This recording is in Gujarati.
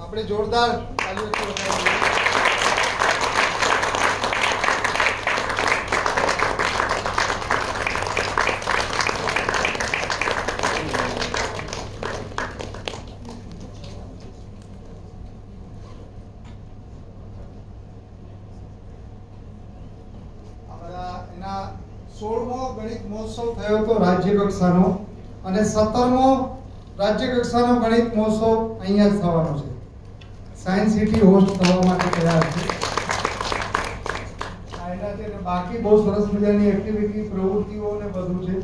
આપણે જોરદાર તાલીઓથી વધાવીએ। એના 16મો ગણિત મહોત્સવ થયો હતો રાજ્ય કક્ષાનો અને 17મો રાજ્ય કક્ષાનો ગણિત મહોત્સવ અહીંયા જ થવાનો છે। સાયન્સ સિટી હોસ્ટ થવા માટે તૈયાર છે। આ એના છે બાકી બહુ સરસ મજાની એક્ટિવિટી પ્રવૃત્તિઓ ને બધું છે।